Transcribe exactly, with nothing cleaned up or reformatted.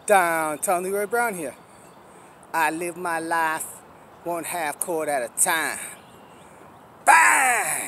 Downtown Leroy Brown here. I live my life one half chord at a time. Bang!